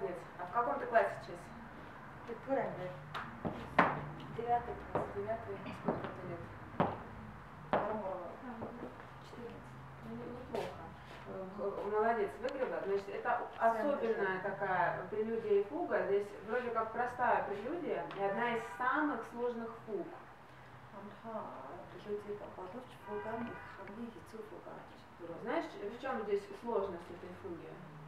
молодец. А в каком ты классе сейчас? Девятый класс. Девятый. Сколько тебе лет? 14. Неплохо. Молодец, выиграла. Значит, это особенная такая прелюдия и фуга. Здесь вроде как простая прелюдия и одна из самых сложных фуг. Знаешь, в чем здесь сложность этой фуги?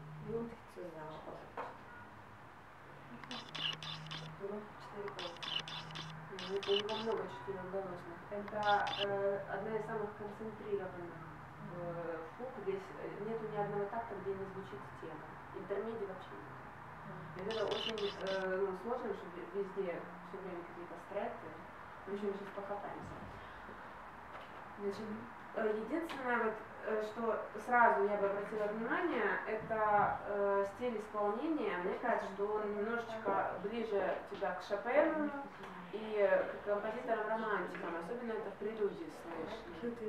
У него много четырехголосных. Это одна из самых концентрированных фуг. Здесь нету ни одного такта, где не звучит тема. Интермедий вообще нет. И это очень сложно, что везде все время какие-то стреты. В общем, мы сейчас похапаемся. Значит, единственное, вот, что сразу я бы обратила внимание, это стиль исполнения. Мне кажется, что он немножечко ближе тебя к Шопену и к композиторам-романтикам, особенно это в прелюдии слышно.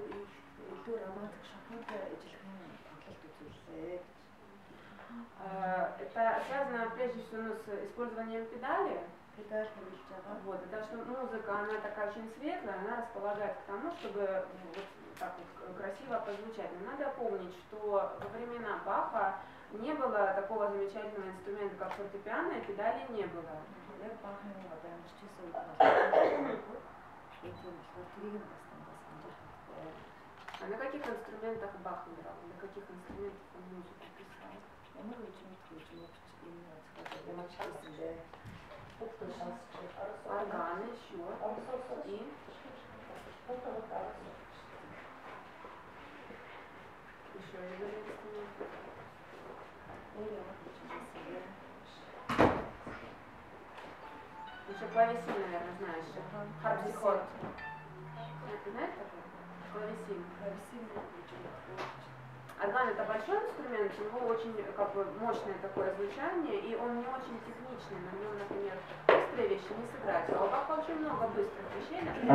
Это связано прежде всего с использованием педали. Вот, потому что музыка, она такая очень светлая, она располагает к тому, чтобы вот так вот красиво позвучать. Но надо помнить, что во времена Баха не было такого замечательного инструмента, как фортепиано, и педали не было. А на каких инструментах Бах играл? На каких инструментах он музыку писал? Органы еще. И еще один инструмент. Еще клавесин, наверное, знаешь. Харпсихор. Ты знаешь такое? Клавесин. Орган — это большой инструмент, у него очень как бы мощное такое звучание, и он не очень техничный, на нем, например, быстрые вещи не сыграть. А у Баха очень много быстрых вещей, например,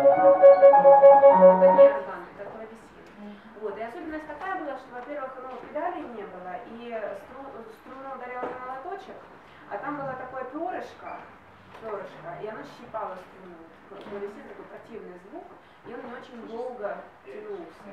это не орган, это клавесин. Вот. И особенность такая была, что, во-первых, педалей не было, и струну ударял на молоточек, а там было такое перышко, и оно щипало струну. Клавесин такой противный звук, и он не очень долго тянулся.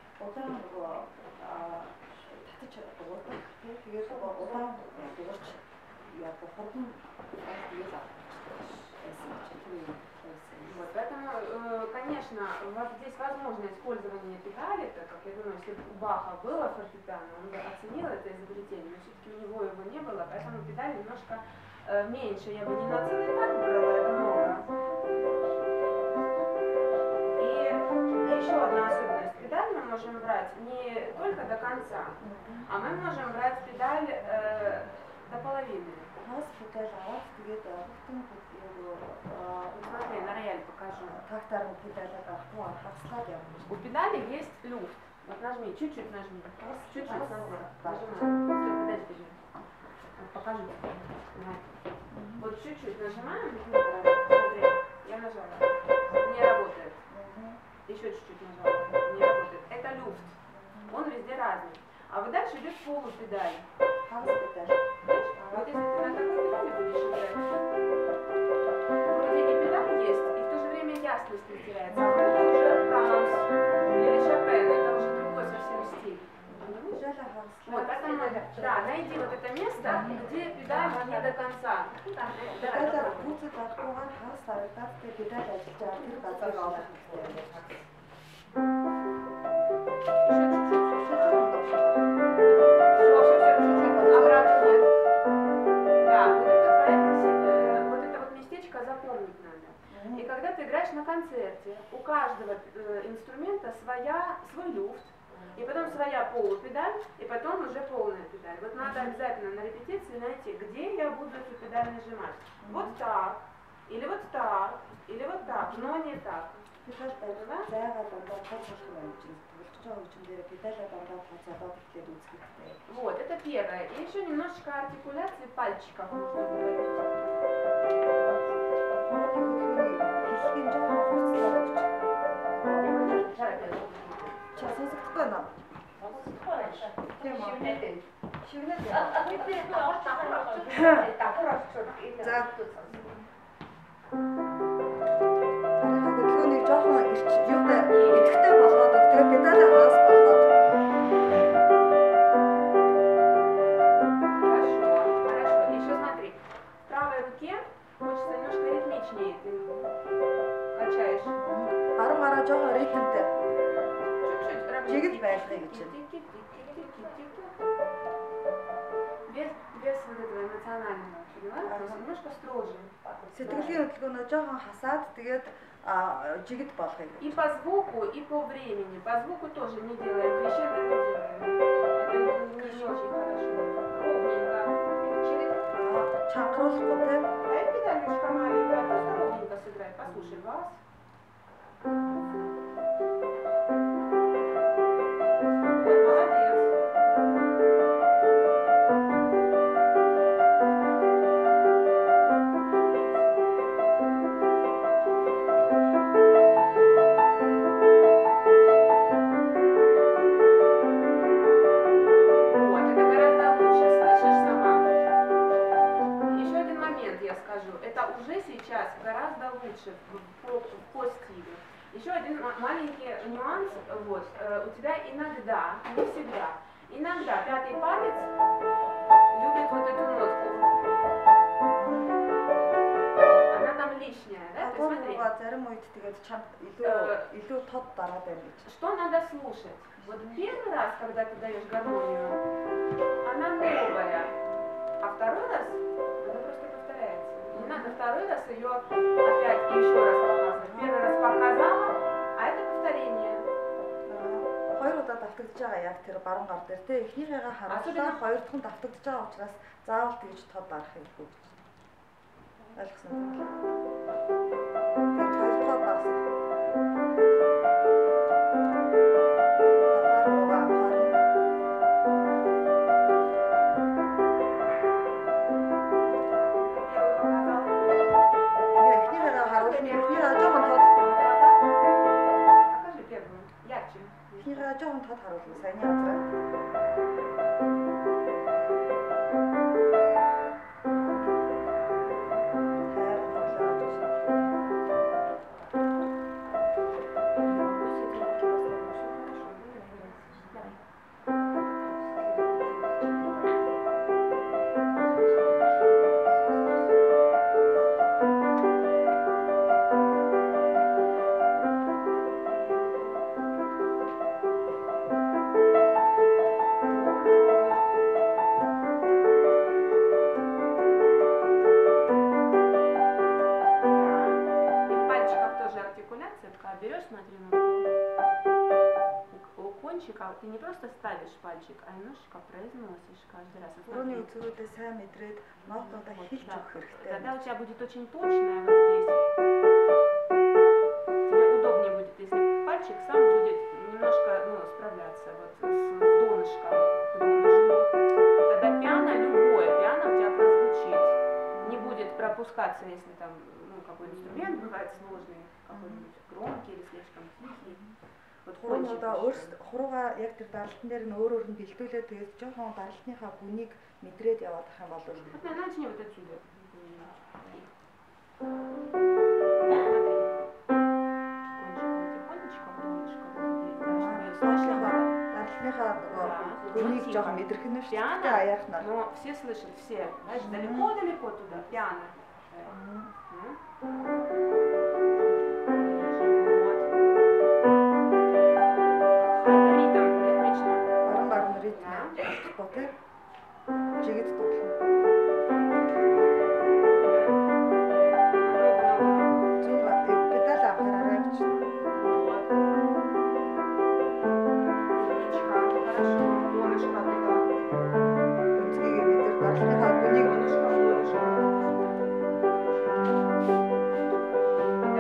Вот, поэтому, конечно, у вас здесь возможно использование педали, так как я думаю, если бы у Баха было фортепиано, он бы оценил это изобретение, но все-таки у него его не было, поэтому педали немножко меньше. Я бы не на целый такт брала, это много. И еще одна особенность. Педаль мы можем брать не только до конца, а мы можем брать педаль до половины. Смотри, на рояль покажу. У педали есть люфт. Вот нажми, чуть-чуть нажми. Чуть-чуть нажимай. Подожди. Покажу. Вот чуть-чуть нажимаем. Смотри, я нажала. Не работает. Еще чуть-чуть нажала. Не работает. Это люфт. Он везде разный. А вот дальше идет полупедаль. Вот если ты на такой педали будешь играть, вроде и педаль есть, и в то же время ясность не теряется. А это уже Брамс или Шопен, это уже другой совсем стиль. Вот, поэтому, да, найди вот это место, где педаль не до конца. Запомнить надо. И когда ты играешь на концерте, у каждого инструмента свой люфт, и потом своя полупедаль, и потом уже полная педаль. Вот надо обязательно на репетиции найти, где я буду эту педаль нажимать. Вот так, или вот так, но не так. Вот, это первое. И еще немножечко артикуляции пальчиков нужно говорить. давхар олчод энэ За. хотод сонсон. Харин хөдөлгөөнийг жоохон юутай идэвхтэй болгоод тэгээ педалаа хаас болгоод Хорошо. Еще смотри. В правой руке хочется немножко ритмичнее. Ты качаешь. баруун гараа жоохон ритмтэй. Чуть-чуть работает. Жигит байлгая гэж байна. Без вот этого эмоционального, поняла? То есть немножко строже. Сэтгэлийн хөдөлгөөнөө жоохон хасаад тэгээд жигит болгоё. И по звуку, и по времени. По звуку тоже не делаем, крещендо не делаем. Это не очень хорошо. Ровненько. Чангаруулахгүй те. А это педалюшка маленькая, просто ровненько сыграй. Послушай, бас. Вот, молодец. Вот, это гораздо лучше, слышишь сама? Еще один момент я скажу. Это уже сейчас гораздо лучше по стилю. Еще один маленький нюанс. Вот, у тебя иногда, не всегда, иногда пятый палец любит вот эту нотку. Она там лишняя, да? Ты смотри. Агуулга зарим үед тэгээд чамд илүү тод дараад байна гэж. Что надо слушать? Вот первый раз, когда ты даешь гармонию, она новая, а второй раз она просто повторяется. Не надо второй раз ее опять и еще раз показывать. Первый раз показала, а это повторение. Хоёр удаа давтагдж байгаа яг тэр баруун гар дээр те эхнийхээгээ харууллаа хоёр дахь нь давтагдж байгаа учраас заавал тэгж тод дарах хэрэггүй гэж. Ойлгосон юм байна. Тэгээд хоёр дахь багс. Покажи первую, ярче. Эхнийхээ жоохон тод харуулна саяны газараа. И в пальчиках тоже артикуляция такая. Берешь, смотри, у кончика ты не просто ставишь пальчик, а немножечко произносишь каждый раз. Вот Урууны смотри. үзрүүдээ сайн мэдрээд нотуудаа Вот, хэлж да. өгөх хэрэгтэй. Тогда у тебя будет очень точная вот здесь. Тебе удобнее будет, если пальчик сам будет немножко справляться вот с донышком к донышку. Тогда пиано, любое пиано у тебя прозвучит. Не будет пропускаться, если там какой инструмент бывает сложный, какой-нибудь громкий или слишком тихий. Вот Хуруу кончик одоо еще. өөрсдөө хуруугаа яг тэр даралтан дээр нь өөр нь бэлдүүлээд тэгээд жоохон даралтныхаа бүнийг мэдрээд яваад ах юм бол Вот начни вот отсюда. Тихонечко, донышко. даралтныхаа нөгөө бүнийг жоохон мэдрэх нь шүү дээ. Пиано, Аяарнаар. но все слышат, все. Знаешь, далеко-далеко туда, пиано. Это ритм, ритмично. Баруун гар нь ритм боо те. Жигэд тоглоно. Зүүн педал анхаарай гэж. Вот. Умничка, хорошо. Донышко туда. Үнцгийг мэдэр даралтныхаа бүнийг Донышко, донышко.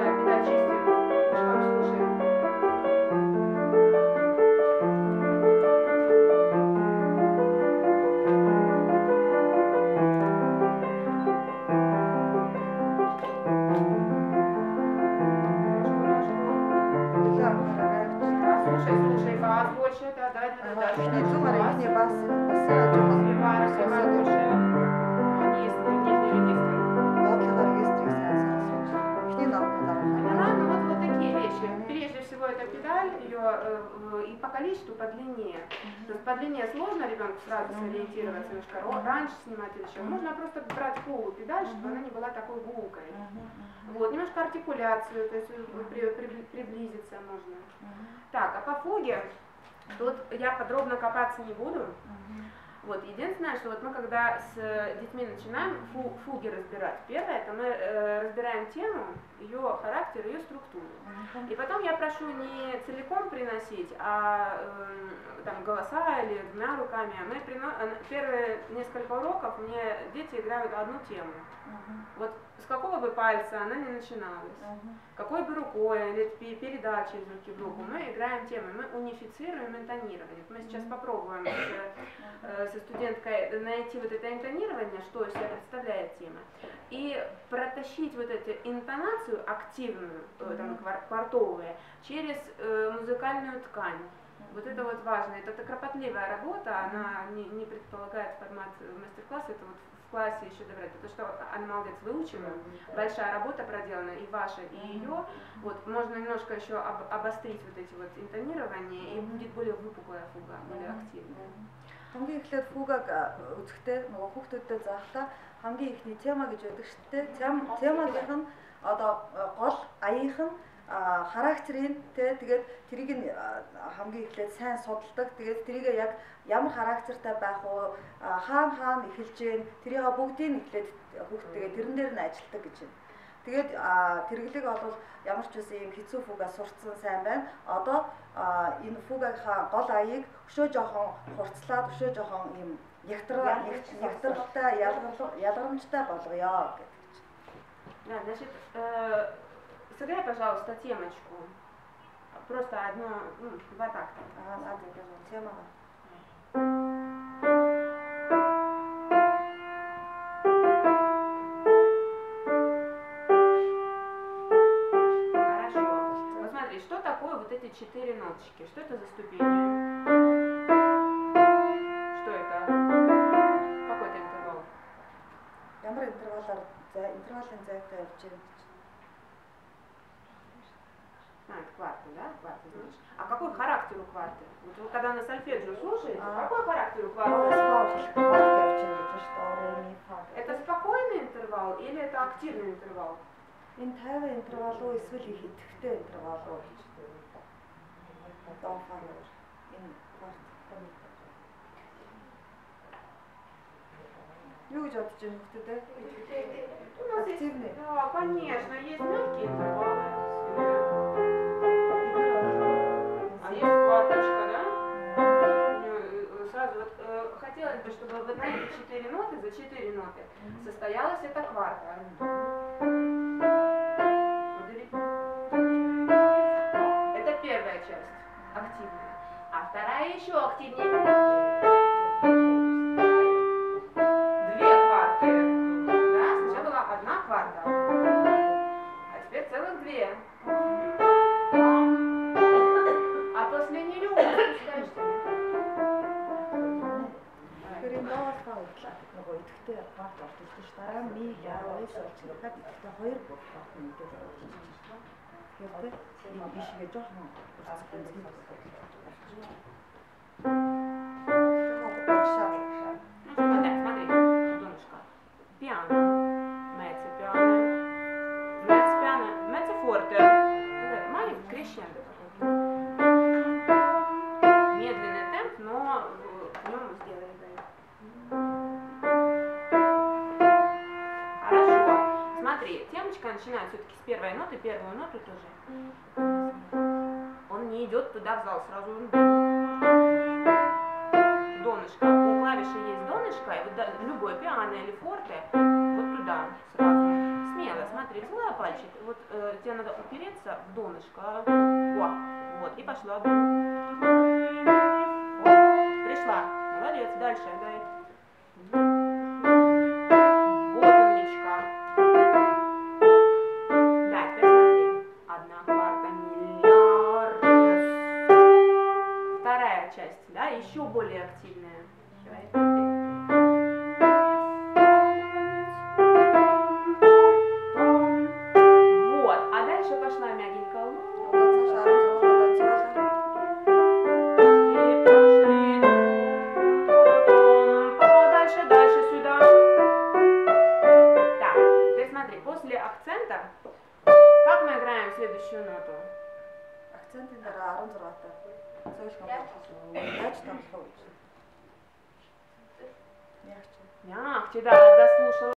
количеству, по длине. То есть по длине сложно ребенку сразу сориентироваться, немножко раньше снимать или еще. Можно просто брать полу педаль, чтобы она не была такой гулкой. Вот, немножко артикуляцию, то есть приблизиться можно. Так, а по фуге, тут я подробно копаться не буду. Вот, единственное, что вот мы когда с детьми начинаем фуги разбирать, первое, это мы разбираем тему, ее характер, ее структуру. И потом я прошу не целиком приносить, а там голоса или двумя руками. Первые несколько уроков мне дети играют одну тему. Вот с какого бы пальца она не начиналась, какой бы рукой или передачей из руки в руку, мы играем тему, мы унифицируем интонирование. Мы сейчас попробуем со студенткой найти вот это интонирование, что из себя представляет тема, и протащить вот эту интонацию активную, там, квартовую, через музыкальную ткань. Вот это вот важно, это кропотливая работа, она не предполагает формат мастер-класса, это вот в классе еще добавлять, потому что она молодец, выучена, большая работа проделана, и ваша, и ее, вот можно немножко еще обострить вот эти вот интонирования, и будет более выпуклая фуга, более активная. Хамгийн эхлээд фугаг үзэхдээ нөгөө хүүхдүүдэд заахтаа хамгийн ихний тема гэж байдаг шүү дээ. Темагийнх нь одоо гол аяных нь характерын тэгээд тэрийг нь хамгийн эхлээд сайн судалдаг. Тэгээд тэрийг яг ямар характертай байх уу, хаана эхэлж гэн тэрийг бүгдийг эхлээд хүүхдтэйгээ тэрэн дээр нь ажилтдаг гэж байна. Тэгээд тэргэлэг бол ямар ч үсэн юм хэцүү фуга сурцсан сайн байна. Одоо энэ фугийнхаа гол аяыг өшөө жоохон хурцлаад өшөө жоохон юм ягтралтай ялгарамжтай болгоё гэдэг. Да, значит, сыграй, пожалуйста, темочку. Просто одно, два такта. Ладно, пожалуйста, тема. Вот эти 4 ноточки. Что это за ступени? Что это? Какой это интервал? Ямар интервалын зайтай явж байна. Это кварты, да? Кварты, значит. А какой характер у кварты? Вот вы когда на сольфеджио слушаете, какой характер у кварты? Это спокойный интервал или это активный интервал? Энэ 50 интервал уу эсвэл их идэвхтэй интервал уу гэж. Доофар энэ кварт. Юу гэж бодож байна хүүхдүүд? Активный. Да, конечно, есть мягкие интервалы. А есть кварточка, да? Сразу вот хотелось бы, чтобы вот на эти 4 ноты, за 4 ноты состоялась эта кварта. Это первая часть, активная. А вторая еще активнее. Две кварты. Да, сначала была одна кварта. А теперь целых две. А после нее спускаешься. Нөгөө идэвхтэй кварт болдог шүү дээ. Дараа нь ми яавал солилцоход идэвхтэй 2 болох мэдээ болж байна. Тэгэхээр энэ бишгээ жоохон Смотри, донышко. Пиано. Меццо пиано. Меццо пиано. Меццо форте. Маленький крещендо. Медленный темп, но в нем сделаем. Хорошо. Смотри, темочка начинает все-таки с первой ноты, первую ноту тоже. Он не идет туда в зал, сразу донышко. У клавиши есть донышко, и вот любой пиано или форте, вот туда сразу. Смело, смотри, взяла пальчик, вот тебе надо упереться в донышко. О, вот, и пошла. Пришла. Молодец, дальше, дай. Вот умничка. Да, теперь смотри. Одна кварта, миллиард. Вторая часть, да, еще более активная. Вот, а дальше пошла мягенько. еще надо. Акцентын дараа 16-тай. Цойлох юм. Яаж тоглох вэ? Яг ч. Я, когда дослушала.